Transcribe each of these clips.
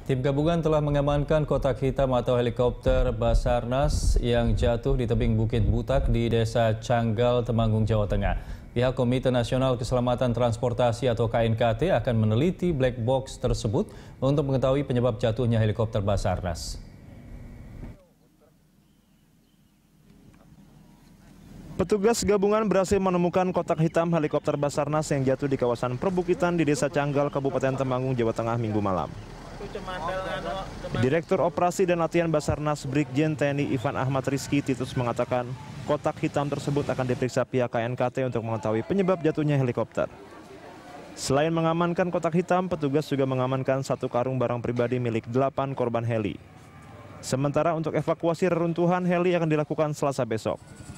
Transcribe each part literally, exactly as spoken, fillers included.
Tim gabungan telah mengamankan kotak hitam atau helikopter Basarnas yang jatuh di tebing Bukit Butak di Desa Canggal, Temanggung, Jawa Tengah. Pihak Komite Nasional Keselamatan Transportasi atau K N K T akan meneliti black box tersebut untuk mengetahui penyebab jatuhnya helikopter Basarnas. Petugas gabungan berhasil menemukan kotak hitam helikopter Basarnas yang jatuh di kawasan perbukitan di Desa Canggal, Kabupaten Temanggung, Jawa Tengah, Minggu malam. Direktur Operasi dan Latihan Basarnas Brigjen T N I Ivan Ahmad Rizky Titus mengatakan kotak hitam tersebut akan diperiksa pihak K N K T untuk mengetahui penyebab jatuhnya helikopter. Selain mengamankan kotak hitam, petugas juga mengamankan satu karung barang pribadi milik delapan korban heli. Sementara untuk evakuasi reruntuhan heli akan dilakukan Selasa besok.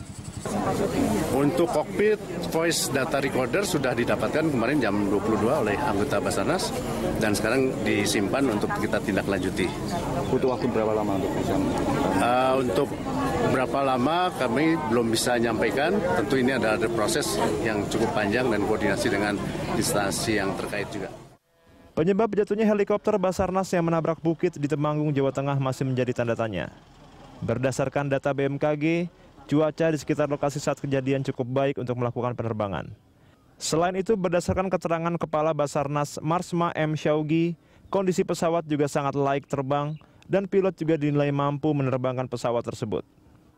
Untuk kokpit voice data recorder sudah didapatkan kemarin jam dua puluh dua oleh anggota Basarnas dan sekarang disimpan untuk kita tindak lanjuti. Butuh waktu berapa lama untuk bisa? Uh, untuk berapa lama kami belum bisa nyampaikan. Tentu ini ada, ada proses yang cukup panjang dan koordinasi dengan instansi yang terkait juga. Penyebab jatuhnya helikopter Basarnas yang menabrak bukit di Temanggung, Jawa Tengah masih menjadi tanda tanya. Berdasarkan data B M K G, cuaca di sekitar lokasi saat kejadian cukup baik untuk melakukan penerbangan. Selain itu, berdasarkan keterangan Kepala Basarnas Marsma M. Syaugi, kondisi pesawat juga sangat layak terbang dan pilot juga dinilai mampu menerbangkan pesawat tersebut.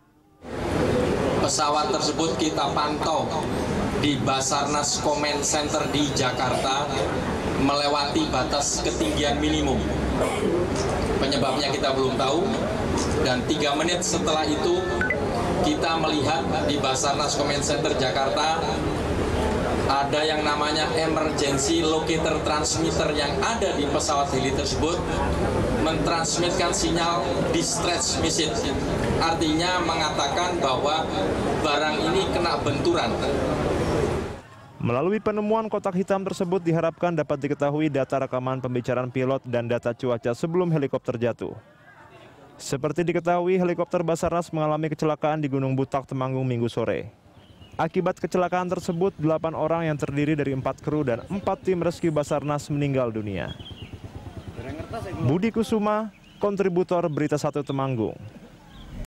Pesawat tersebut kita pantau di Basarnas Command Center di Jakarta melewati batas ketinggian minimum. Penyebabnya kita belum tahu dan tiga menit setelah itu kita melihat di Basarnas Command Center Jakarta ada yang namanya emergency locator transmitter yang ada di pesawat heli tersebut mentransmitkan sinyal distress message, artinya mengatakan bahwa barang ini kena benturan. Melalui penemuan kotak hitam tersebut diharapkan dapat diketahui data rekaman pembicaraan pilot dan data cuaca sebelum helikopter jatuh. Seperti diketahui, helikopter Basarnas mengalami kecelakaan di Gunung Butak, Temanggung, Minggu sore. Akibat kecelakaan tersebut, delapan orang yang terdiri dari empat kru dan empat tim rescue Basarnas meninggal dunia. Budi Kusuma, kontributor Berita Satu Temanggung.